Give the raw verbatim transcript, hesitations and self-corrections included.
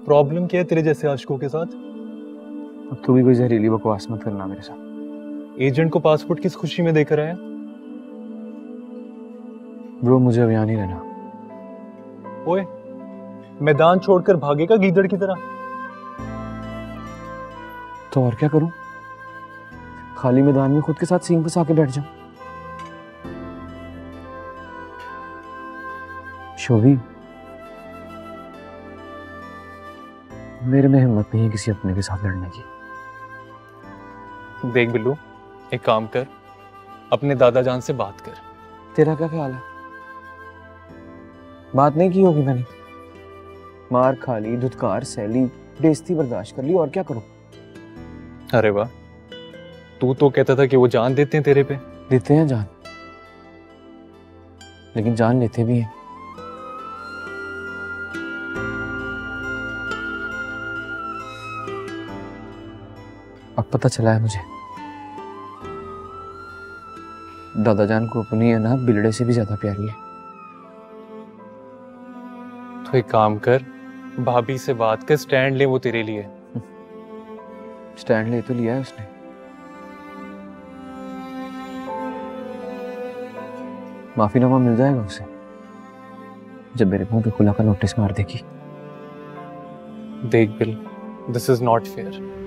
Problem क्या है तेरे जैसे आशिकों के साथ? अब तू भी कोई जहरीली बकवास मत करना मेरे साथ। एजेंट को पासपोर्ट किस खुशी में देकर आया? ब्रो मुझे अब यहाँ नहीं रहना। ओए, मैदान छोड़कर भागेगा गीदड़ की तरह? तो और क्या करूं? खाली मैदान में खुद के साथ सींग फंसा के बैठ जाऊं? शोभी, मेरे में हिम्मत नहीं है किसी अपने के साथ लड़ने की। देख बिल्लू, एक काम कर, अपने दादा जान से बात कर। तेरा क्या ख्याल है? बात नहीं की होगी मैंने। मार खा ली, धुतकार सह ली, बेइज्जती बर्दाश्त कर ली, और क्या करूं? अरे वाह, तू तो कहता था कि वो जान देते हैं तेरे पे। देते हैं जान, लेकिन जान लेते भी हैं। अब पता चला है मुझे, दादा जान को अपनी है ना बिल्ड़े से भी ज्यादा प्यारी है। तो एक काम कर, भाभी से बात कर, स्टैंड ले वो तेरे लिए। स्टैंड ले तो लिया है उसने। माफीनामा मिल जाएगा उसे जब मेरे मुंह पे खुला का नोटिस मार देगी। देख Bill, this is not fair.